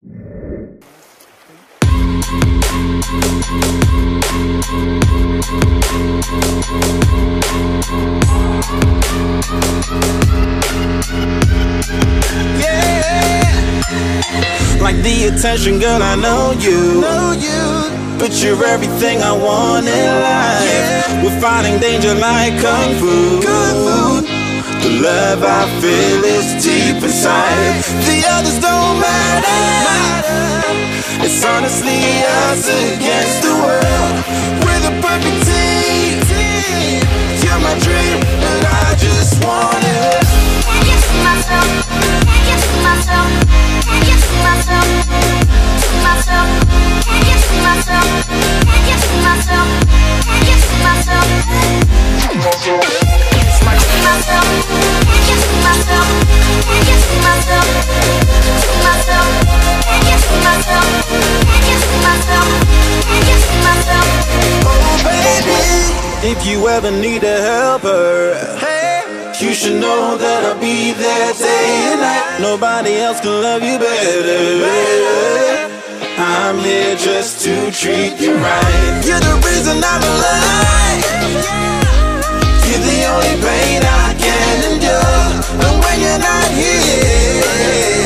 Like the attention, girl, I know you. But you're everything I want in life. We're fighting danger like kung fu. The love I feel is deep inside. The others don't matter. It's honestly us against the world. We're the perfect team. You're my dream, and I just want it. Can't you see myself? Can't you see myself? Can't you see myself? See myself? Can't you see myself? Can't you see myself? Can't you see myself? See myself? Can't you see myself? Can't you see myself? See myself? Can't you see myself? Can't you see myself? Can't you see myself? Oh baby, if you ever need a helper, you should know that I'll be there day and night. Nobody else can love you better. I'm here just to treat you right. You're the reason I'm alive. You're the only pain I can endure. And when you're not here,